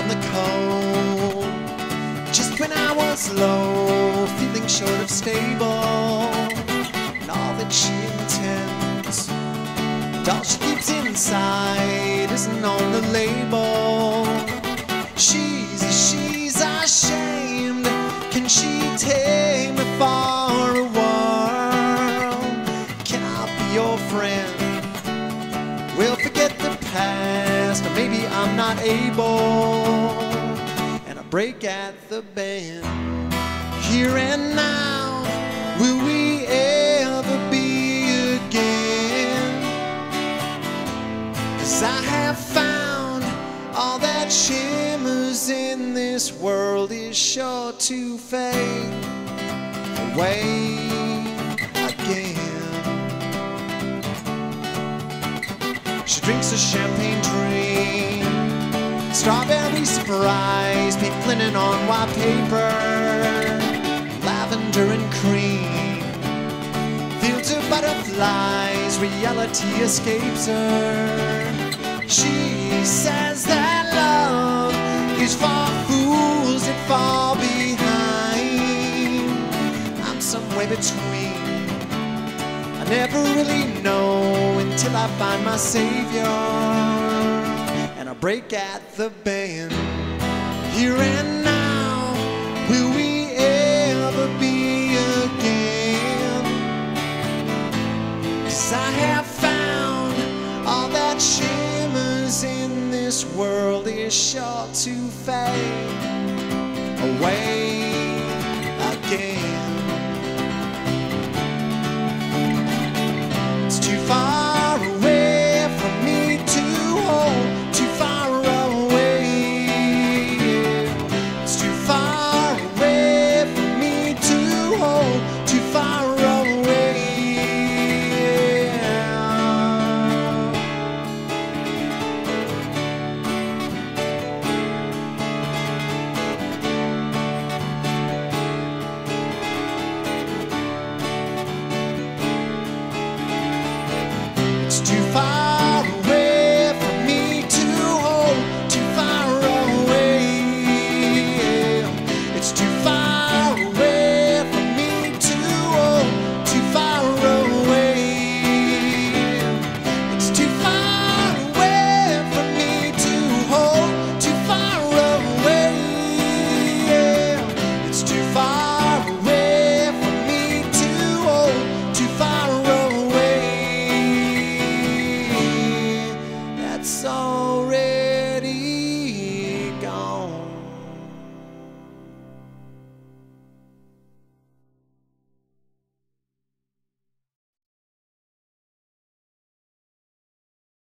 the cold. Just when I was low, feeling short of stable, and all that she intends, and all she keeps inside isn't on the label. She's ashamed. Can she take me for a while? Can I be your friend? We'll forget the past, or maybe I'm not able. And I break at the band. Here and now, will we ever be again? 'Cause I have found all that shimmers in this world is sure to fade away again. She drinks a champagne dream, strawberry surprise, pink linen on white paper, lavender and cream, fields of butterflies, reality escapes her. She says that love is for fools that fall behind. I'm somewhere between. I never really know until I find my savior, and I break at the band. Here and now, will we ever be again? 'Cause I have found all that shimmers in this world is sure to fade away.